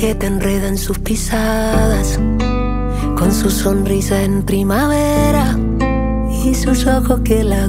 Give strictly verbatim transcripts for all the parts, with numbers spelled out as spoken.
que te enreda en sus pisadas, con su sonrisa en primavera y sus ojos que la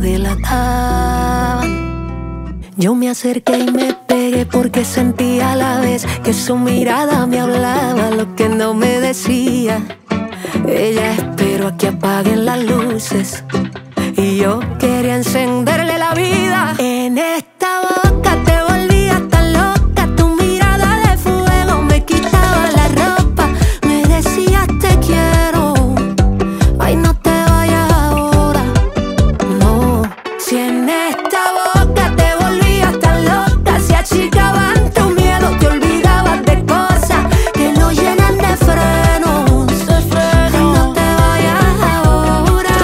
delataban. Yo me acerqué y me pegué porque sentía a la vez que su mirada me hablaba lo que no me decía. Ella esperó a que apaguen las luces y yo quería encenderle la vida. En esta boca te volvías tan loca, tu mirada de fuego me quitaba la ropa. Me decías te quiero, ay no te vayas ahora, no. Si en esta boca te volvías tan loca, se achicaban tus miedos, te olvidabas de cosas que no llenan de frenos, de frenos. Ay no te vayas ahora,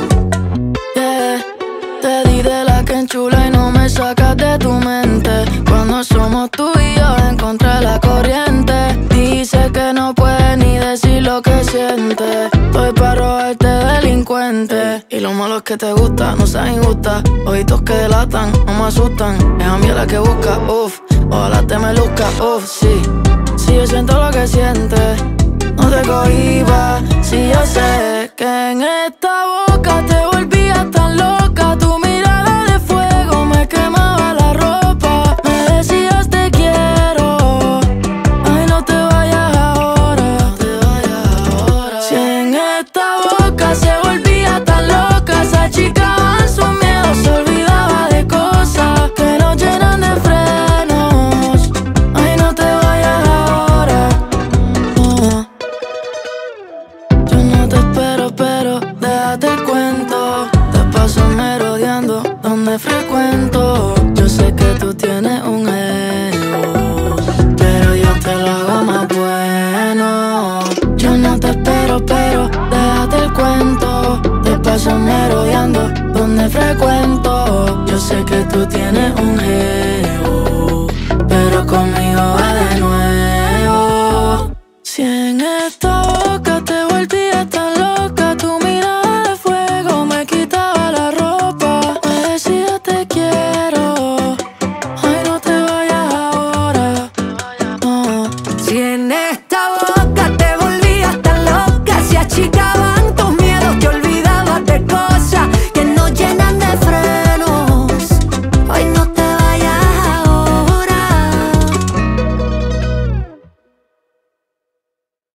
yeah. Te di de la que enchula y no me sacas de tu mente. Cuando somos tú y yo en contra de la corriente, dice que no puedes ni decir lo que sientes. Estoy pa' robarte delincuente, y lo malo es que te gusta, no seas injusta. Ojitos que delatan, no me asustan. Es a mí la que busca, uff, ojalá te me luzca, uff, sí. Si yo siento lo que sientes, no te cohibas. Si yo sé que en esta boca te volvías tan loca, tu mirada de fuego me quemaba la ropa. Me decías te quiero, ay no te vayas ahora, no te vayas ahora. Si en esta boca se volvía tan loca, se achicaban sus miedos, se olvidaba de cosas que nos llenan de frenos. Ay no te vayas ahora, oh. Yo no te espero, pero déjate el cuento. Te paso merodeando donde frecuento. Yo sé que tú tienes un ego, pero yo te lo hago más bueno. Yo no te espero, pero déjate el cuento. Te paso merodeando donde frecuento. Yo sé que tú tienes un